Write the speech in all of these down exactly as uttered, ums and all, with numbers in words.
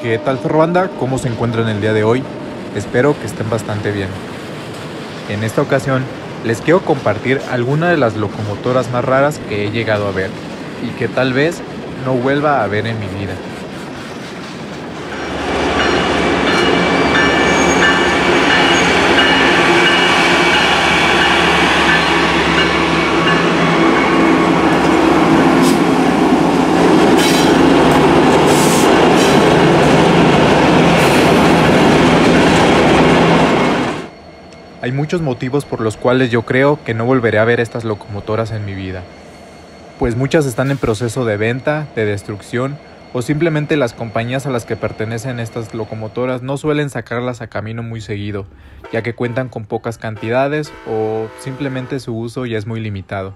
¿Qué tal, Ferrobanda? ¿Cómo se encuentran el día de hoy? Espero que estén bastante bien. En esta ocasión les quiero compartir algunas de las locomotoras más raras que he llegado a ver y que tal vez no vuelva a ver en mi vida. Hay muchos motivos por los cuales yo creo que no volveré a ver estas locomotoras en mi vida, pues muchas están en proceso de venta, de destrucción, o simplemente las compañías a las que pertenecen estas locomotoras no suelen sacarlas a camino muy seguido, ya que cuentan con pocas cantidades o simplemente su uso ya es muy limitado.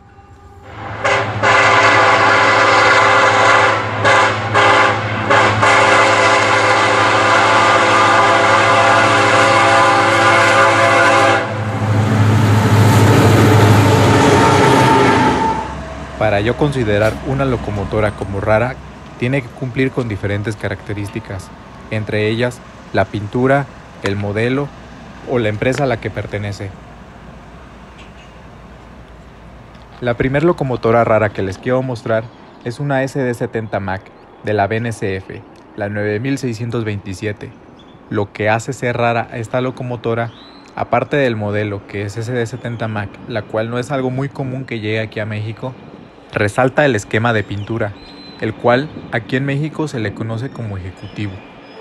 Para yo considerar una locomotora como rara, tiene que cumplir con diferentes características, entre ellas la pintura, el modelo o la empresa a la que pertenece. La primera locomotora rara que les quiero mostrar es una S D setenta Mac de la B N S F, la nueve mil seiscientos veintisiete. Lo que hace ser rara a esta locomotora, aparte del modelo que es S D setenta Mac, la cual no es algo muy común que llegue aquí a México, resalta el esquema de pintura, el cual aquí en México se le conoce como ejecutivo.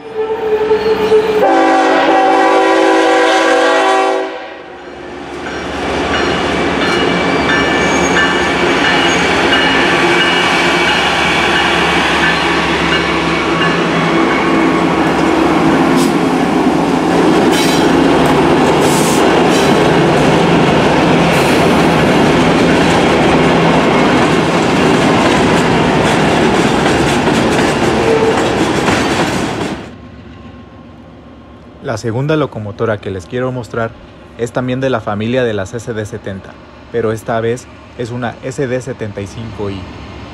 La segunda locomotora que les quiero mostrar es también de la familia de las S D setenta, pero esta vez es una S D setenta y cinco i.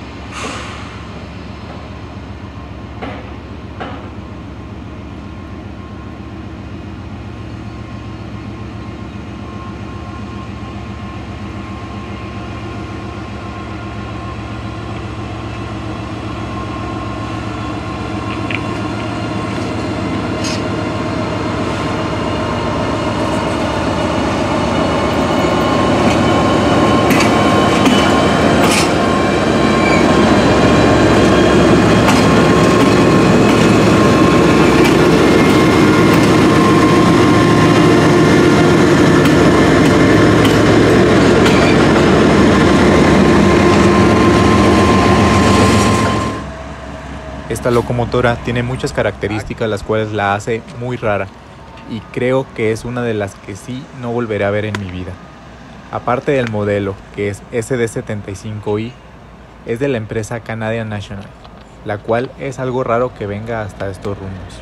Esta locomotora tiene muchas características las cuales la hace muy rara y creo que es una de las que sí no volveré a ver en mi vida. Aparte del modelo, que es S D setenta y cinco i, es de la empresa Canadian National, la cual es algo raro que venga hasta estos rumbos.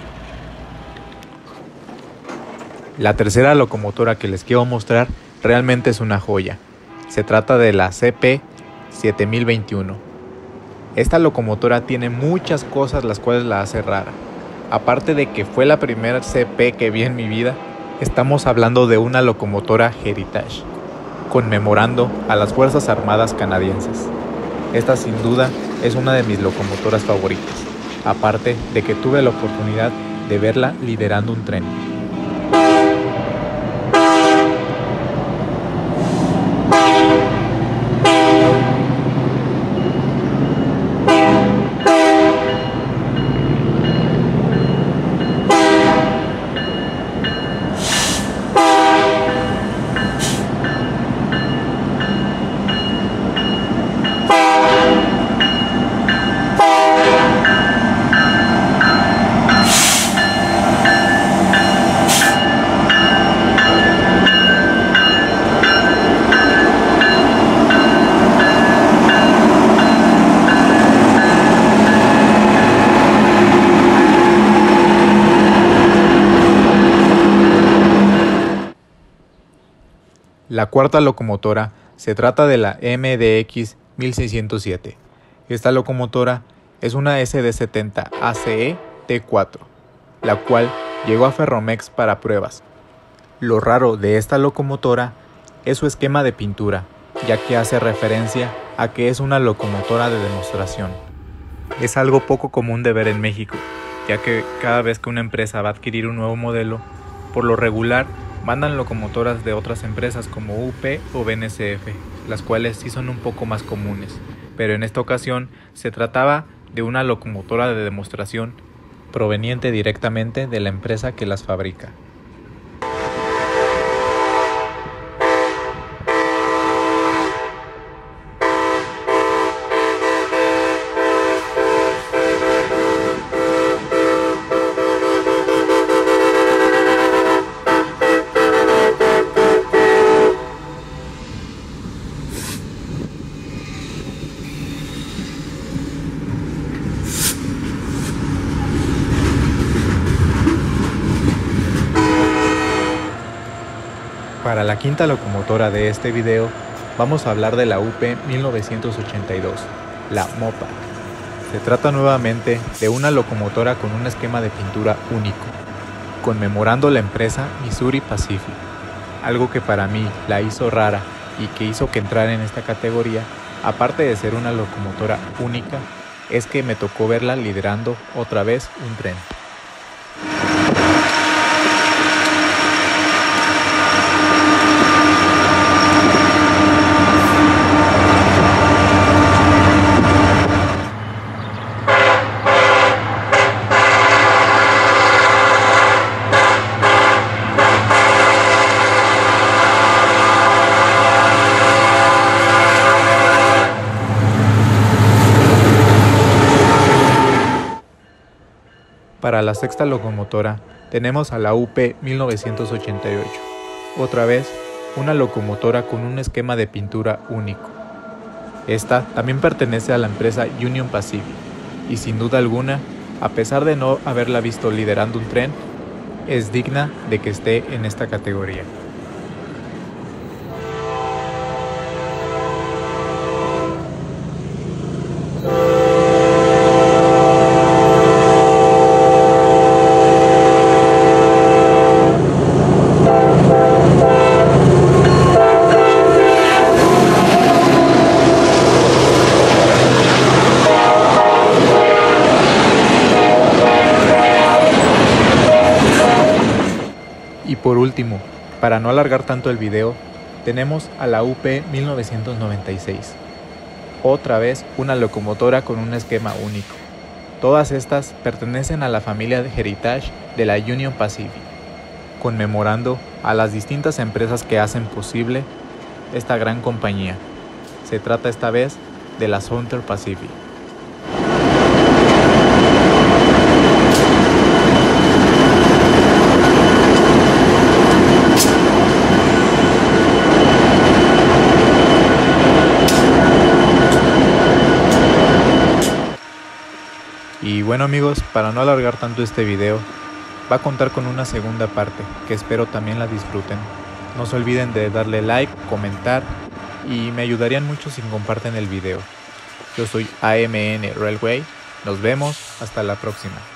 La tercera locomotora que les quiero mostrar realmente es una joya. Se trata de la C P siete mil veintiuno. Esta locomotora tiene muchas cosas las cuales la hace rara. Aparte de que fue la primera C P que vi en mi vida, estamos hablando de una locomotora Heritage, conmemorando a las Fuerzas Armadas canadienses. Esta sin duda es una de mis locomotoras favoritas, aparte de que tuve la oportunidad de verla liderando un tren. La cuarta locomotora se trata de la M D X mil seiscientos siete. Esta locomotora es una S D setenta A C E T cuatro, la cual llegó a Ferromex para pruebas. Lo raro de esta locomotora es su esquema de pintura, ya que hace referencia a que es una locomotora de demostración. Es algo poco común de ver en México, ya que cada vez que una empresa va a adquirir un nuevo modelo, por lo regular mandan locomotoras de otras empresas como U P o B N S F, las cuales sí son un poco más comunes, pero en esta ocasión se trataba de una locomotora de demostración proveniente directamente de la empresa que las fabrica. Para la quinta locomotora de este video, vamos a hablar de la U P mil novecientos ochenta y dos, la Mopa. Se trata nuevamente de una locomotora con un esquema de pintura único, conmemorando la empresa Missouri Pacific. Algo que para mí la hizo rara y que hizo que entrara en esta categoría, aparte de ser una locomotora única, es que me tocó verla liderando otra vez un tren. Para la sexta locomotora tenemos a la U P mil novecientos ochenta y ocho, otra vez una locomotora con un esquema de pintura único. Esta también pertenece a la empresa Union Pacific y sin duda alguna, a pesar de no haberla visto liderando un tren, es digna de que esté en esta categoría. Y por último, para no alargar tanto el video, tenemos a la U P mil novecientos noventa y seis. Otra vez una locomotora con un esquema único. Todas estas pertenecen a la familia de Heritage de la Union Pacific, conmemorando a las distintas empresas que hacen posible esta gran compañía. Se trata esta vez de la Southern Pacific. Y bueno amigos, para no alargar tanto este video, va a contar con una segunda parte, que espero también la disfruten. No se olviden de darle like, comentar y me ayudarían mucho si comparten el video. Yo soy A M N Railway, nos vemos, hasta la próxima.